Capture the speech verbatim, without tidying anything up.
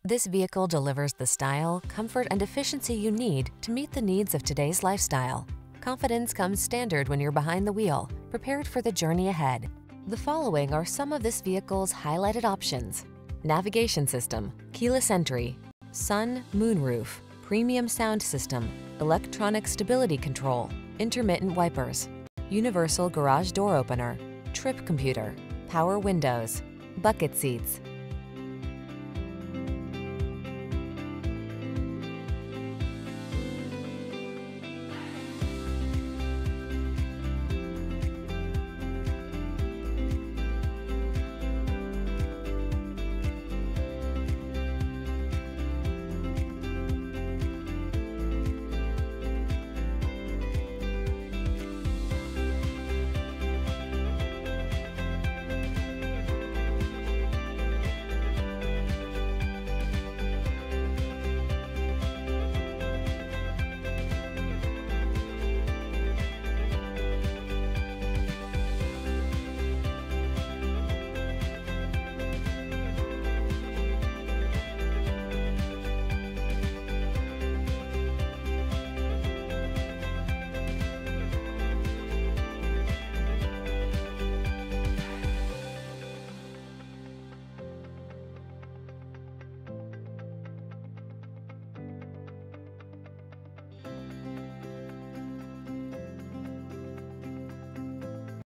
This vehicle delivers the style, comfort, and efficiency you need to meet the needs of today's lifestyle. Confidence comes standard when you're behind the wheel, prepared for the journey ahead. The following are some of this vehicle's highlighted options: navigation system, keyless entry, sun, moonroof, premium sound system, electronic stability control, intermittent wipers, universal garage door opener, trip computer, power windows, bucket seats,